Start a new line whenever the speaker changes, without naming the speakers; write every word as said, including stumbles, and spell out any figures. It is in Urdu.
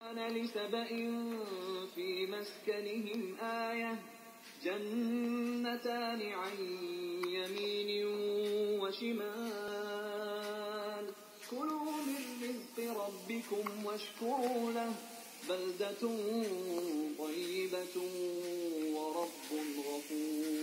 لسبإ في مسكنهم آية جنتان عن يمين وشمال كلوا من رزق ربكم واشكروا له بلدة طيبة ورب غفور